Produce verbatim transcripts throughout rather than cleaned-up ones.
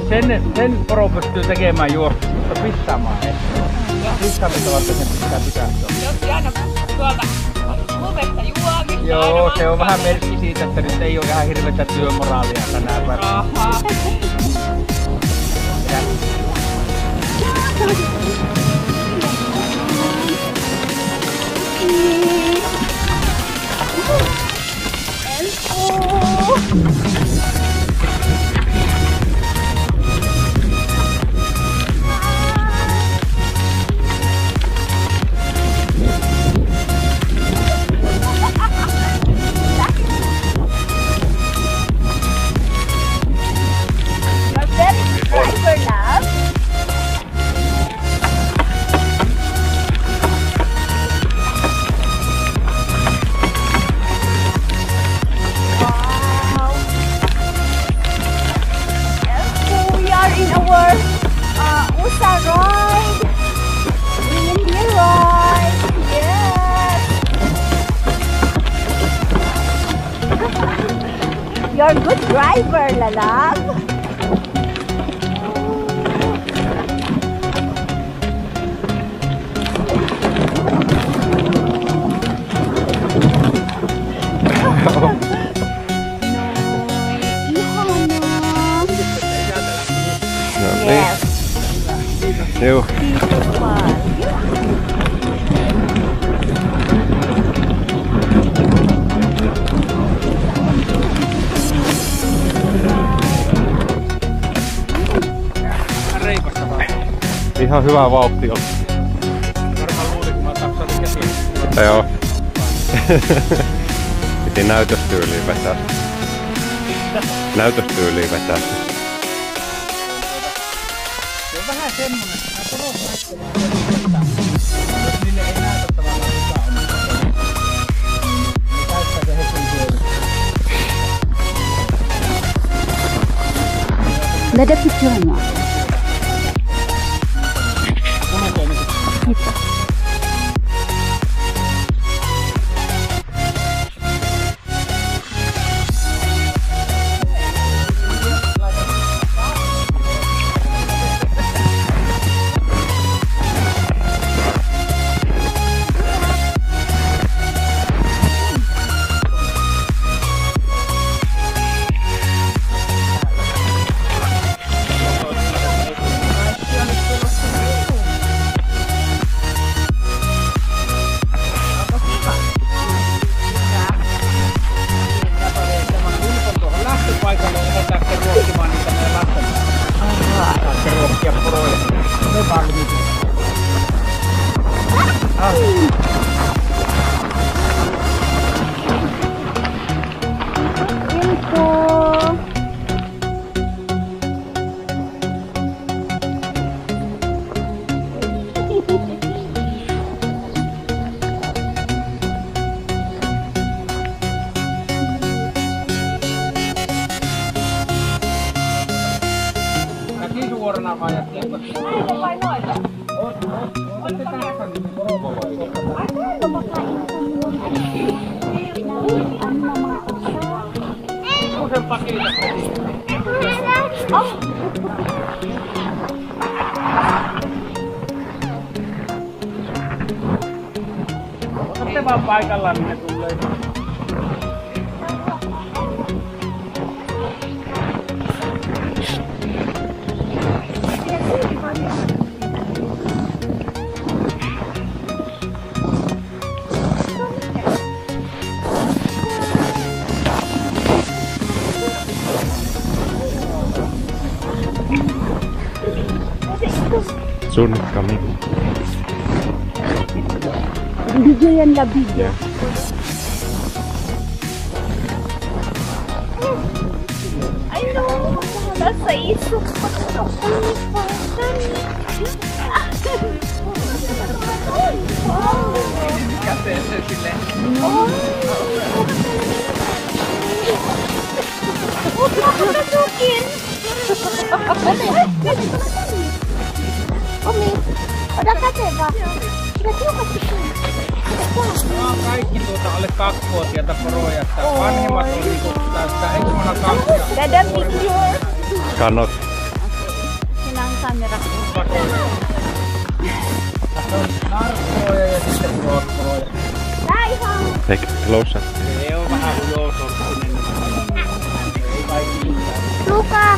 sen, sen poro pystyy tekemään juoksusta, mutta pissaamaan ei. Pissaamista varten sen pitää pitää. Jos aina tuolta lumesta juomista. Joo, se on vähän merkki siitä, että nyt ei ole ihan hirveätä työmoraalia tänään päivänä. Ahaa. You're a good driver, Lalang. Yes. Joo. Ihan hyvä vauhti on. Varmaan luulin, kun mä taksasin käsiä. Joo. Piti näytöstyyliin vetää. Näytöstyyliin vetää. Se on vähän semmonen, että nämä porot näyttelee, jos niille ei näytä tavallaan mitä on, niin käyttää se heti hyödyksi. Nggak ada videonya. Gitu. Paikalle ja lähtee ruokkimaan niitä meidän lasten. Lähtee ruokkia poroille. Me vaan nyt. Suorana vai jättiin? Näitä vai noita? Otte tässä niin porokolla. Kuusen pakilla. Otte vaan paikallaan, minne tulee. Sun kami. Video yan la video. I know. Nasa isip ko. Kasi sila. Huwag mo ako nasukin. Omi, oda katsoa. Kyllä tiukasti. Nämä on kaikki tuota alle kaksivuotiaita poroja, että vanhemmat on niinku täyttää ensimmäinen kaksi. Dada video. Kannot. Tässä on narkkoja ja sitten porkkoja. Tää ihan... Take closer. Se on vähän ujosorttinen. Ei kaikki mitään. Luka!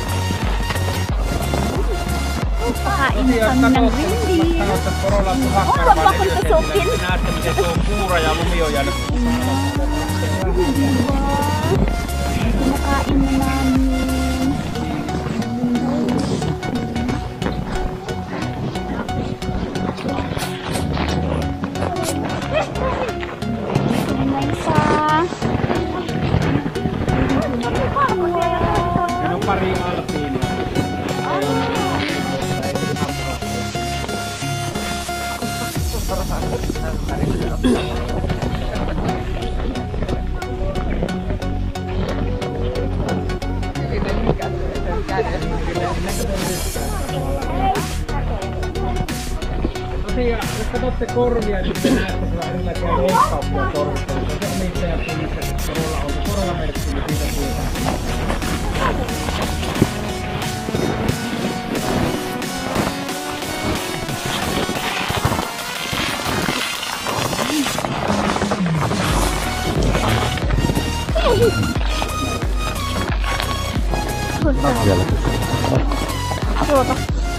Tosiaan katsotte, katsotte Porolan tuhakkarvaa neljäsentillä, niin näette miten tuo kuura ja lumi on jäänyt Muka innan. Siinä on pari alpiinia. Tosiaan, jos katsotte korvia, niin te näette siellä erilaisia leikkauksia korvista. Se omistaja missä Porolla on se Porola-merkki, niin siitä tietää. Vielä. Tuota.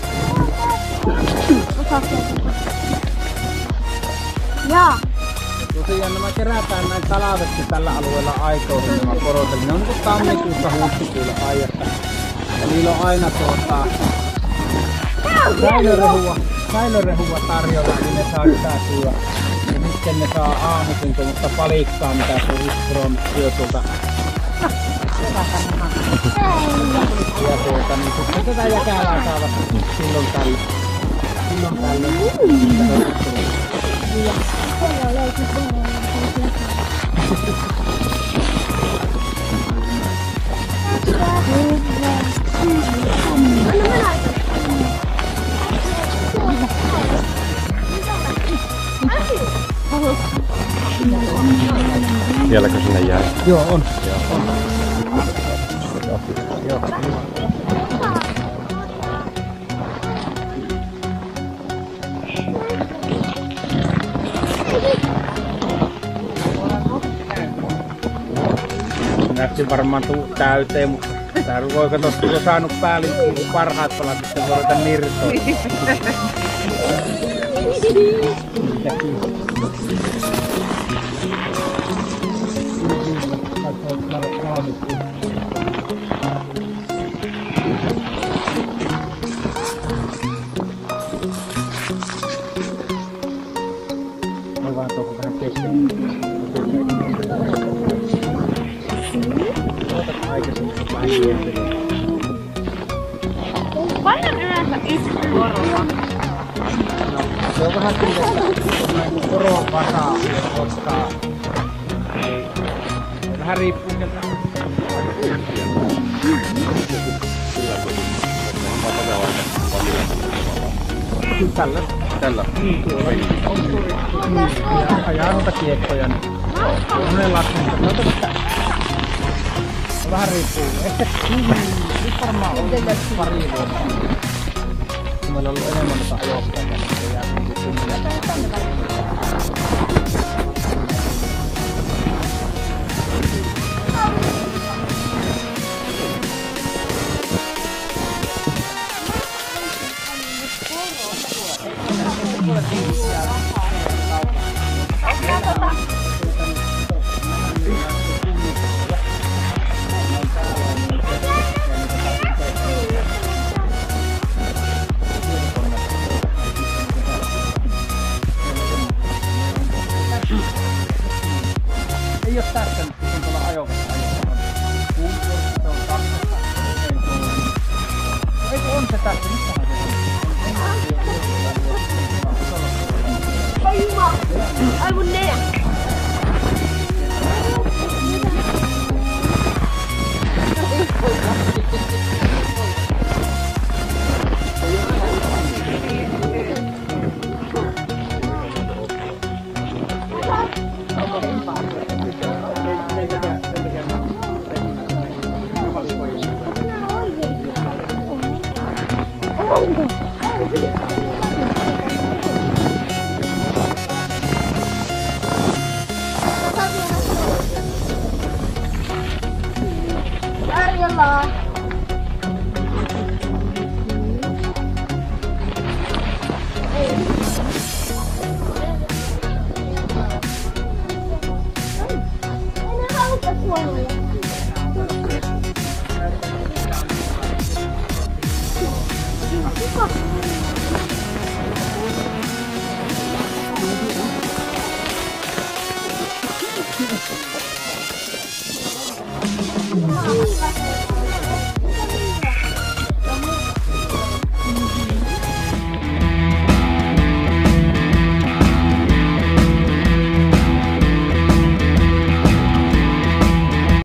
Jaa. Tosiaan nämä kerätään näin talveksi tällä alueella aikoihin nämä porot. Eli ne on niin tammikuussa huhtikuulla ajasta. Ja niillä on aina tuota säilörehua, säilörehua tarjolla, niin ne saa sitä syödä. Ja sitten ne saa aamuisin tuommoista palikkaa, mitä se Iskron syö tuolta. Ja tuota, niin sitten tätä jäkälää saavat silloin tällöin. Silloin tällöin. Vieläkö sinne jää? Joo, on. Joo. Joo. Joo. Näytti varmaan tuu täyteen, mutta tää voi katsoa, kun on saanut päällikin parhaat palat, että voi ruveta nirtoon. Voi vaan tuohon vähän kesken. Paljon yleensä istuu porolla. Se on vähän kyllä, että poron vasaa ottaa. Vähän riippuu sieltä. Tällä. Tällä. Niin, tuolla. Ajaa noita kiekkoja. Monen lapsen. Vähän riippuu. Ehkä nyt varmaan on pari vuotta. Meillä on ollut enemmän noita ajoittajia. Ei oo tässä nyt, kun tuolla ajokassa ajossa. Kuusi, se on kaksista. Eikö on se tässä? Missä?